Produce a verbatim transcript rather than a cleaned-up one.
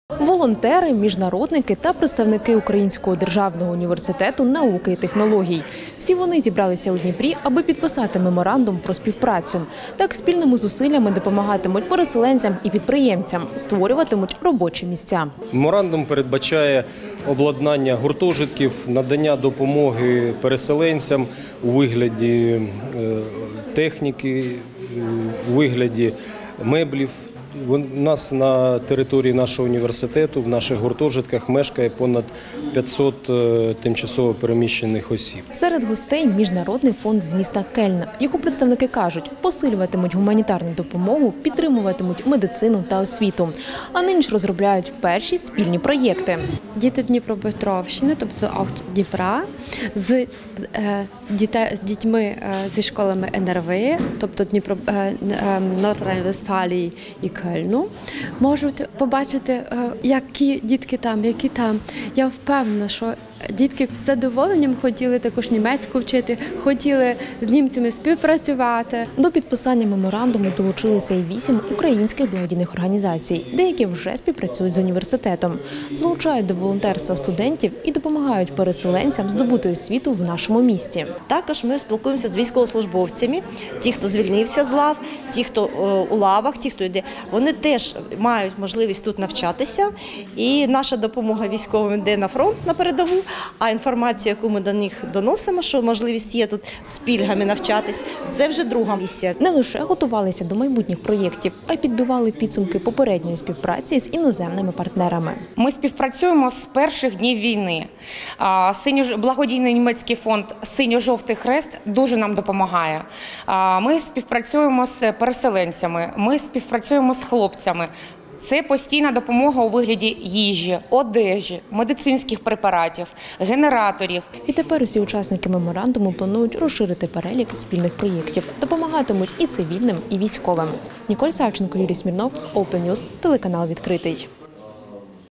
Волонтери, міжнародники та представники Українського державного університету науки і технологій. Всі вони зібралися у Дніпрі, аби підписати меморандум про співпрацю. Так спільними зусиллями допомагатимуть переселенцям і підприємцям, створюватимуть робочі місця. Меморандум передбачає обладнання гуртожитків, надання допомоги переселенцям у вигляді техніки, у вигляді меблів. У нас на території нашого університету, в наших гуртожитках мешкає понад п'ятсот тимчасово переміщених осіб. Серед гостей – Міжнародний фонд з міста Кельна. Його представники кажуть, посилюватимуть гуманітарну допомогу, підтримуватимуть медицину та освіту. А нині ж розробляють перші спільні проєкти. Діти Дніпропетровщини, тобто авто Дніпра, з, е, дітей, з дітьми е, зі школами ен ер ве, тобто Дніпро, е, е, Норд-Рейн-Вестфалії і Кельну, можуть побачити, які дітки там, які там. Я впевнена, що дітки з задоволенням хотіли також німецьку вчити, хотіли з німцями співпрацювати. До підписання меморандуму долучилися і вісім українських благодійних організацій. Деякі вже співпрацюють з університетом. Залучають до волонтерства студентів і допомагають переселенцям здобути освіту в нашому місті. Також ми спілкуємося з військовослужбовцями, ті, хто звільнився з лав, ті, хто у лавах, ті, хто йде. Вони теж мають можливість тут навчатися. І наша допомога військовим йде на фронт, на передову. А інформацію, яку ми до них доносимо, що можливість є тут з пільгами навчатись, це вже друга місія. Не лише готувалися до майбутніх проєктів, а й підбивали підсумки попередньої співпраці з іноземними партнерами. Ми співпрацюємо з перших днів війни. Благодійний німецький фонд «Синьо-жовтий хрест» дуже нам допомагає. Ми співпрацюємо з переселенцями, ми співпрацюємо з хлопцями. Це постійна допомога у вигляді їжі, одежі, медицинських препаратів, генераторів. І тепер усі учасники меморандуму планують розширити перелік спільних проєктів. Допомагатимуть і цивільним, і військовим. Ніколь Савченко, Юрій Смірнов, Open News, телеканал «Відкритий».